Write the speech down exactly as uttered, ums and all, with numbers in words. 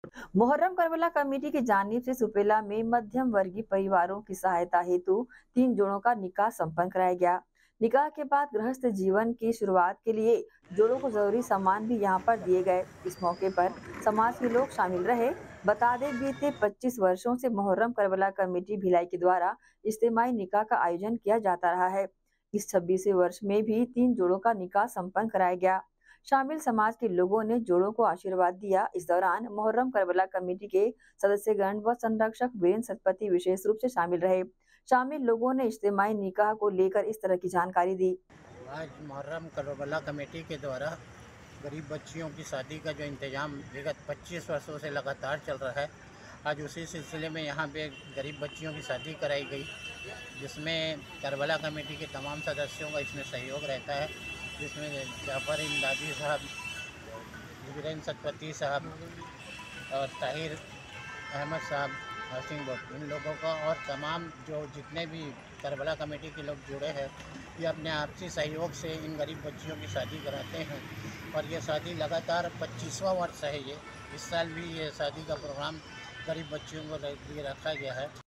Muharram Karbala committee की जानिब से सुपेला में मध्यम वर्गीय परिवारों की सहायता हेतु तीन जोड़ों का निकाह संपन्न कराया गया। निकाह के बाद गृहस्थ जीवन की शुरुआत के लिए जोड़ों को जरूरी सामान भी यहाँ पर दिए गए। इस मौके पर समाज के लोग शामिल रहे। बता दें, बीते पच्चीस वर्षों से मुहर्रम करबला कमेटी भिलाई के द्वारा इज्तिमाई निकाह का आयोजन किया जाता रहा है। इस छब्बीसवें वर्ष में भी तीन जोड़ों का निकाह संपन्न कराया गया। शामिल समाज के लोगों ने जोड़ों को आशीर्वाद दिया। इस दौरान मुहर्रम करबला कमेटी के सदस्यगण व संरक्षक वीरेंद्र सतपथी विशेष रूप से शामिल रहे। शामिल लोगों ने इज्तिमाई निकाह को लेकर इस तरह की जानकारी दी। आज मुहर्रम करबला कमेटी के द्वारा गरीब बच्चियों की शादी का जो इंतजाम विगत पच्चीस वर्षों से लगातार चल रहा है, आज उसी सिलसिले में यहाँ पे गरीब बच्चियों की शादी कराई गई, जिसमें करबला कमेटी के तमाम सदस्यों का इसमें सहयोग रहता है, जिसमें जाफर इमदादी साहब, वीरेंद्र सतपथी साहब और ताहिर अहमद साहब, हसीन भट्ट, इन लोगों का और तमाम जो जितने भी करबला कमेटी के लोग जुड़े हैं, ये अपने आपसी सहयोग से इन गरीब बच्चियों की शादी कराते हैं। और ये शादी लगातार पच्चीसवां वर्ष है। ये इस साल भी ये शादी का प्रोग्राम गरीब बच्चियों को लिए रखा गया है।